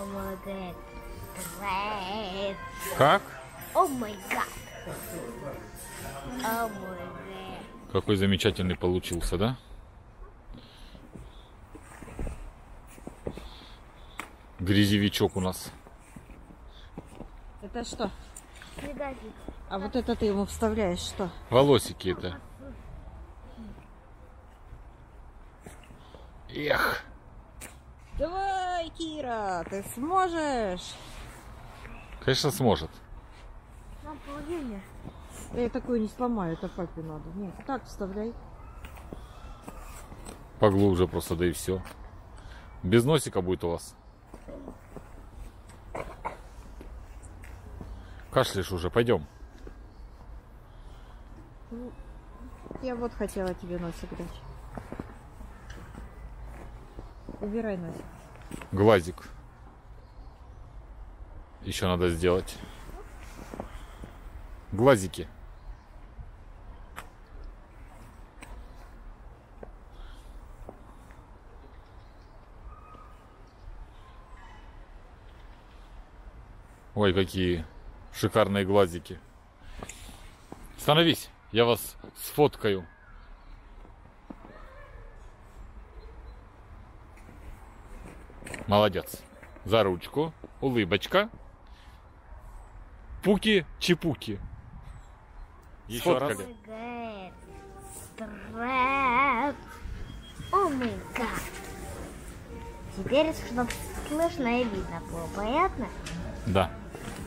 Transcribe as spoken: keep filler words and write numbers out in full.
май гад. Как? О май гад. О май гад. Какой замечательный получился, да? Грязевичок у нас. Это что? Снеговик. А вот это ты ему вставляешь что? Волосики это. Эх. Давай, Кира, ты сможешь. Конечно, сможет. Мам, помоги мне. Я такую не сломаю, это папе надо. Нет, так вставляй. Поглубже просто, да и все. Без носика будет у вас. Кашляешь уже, пойдем. Я вот хотела тебе носик дать. Убирай носик. Глазик. Еще надо сделать. Глазики. Ой, какие шикарные глазики. Становись, я вас сфоткаю. Молодец. За ручку. Улыбочка. Пуки-чепуки. Еще раз. О май гад. Теперь, чтобы слышно и видно было, понятно? Да.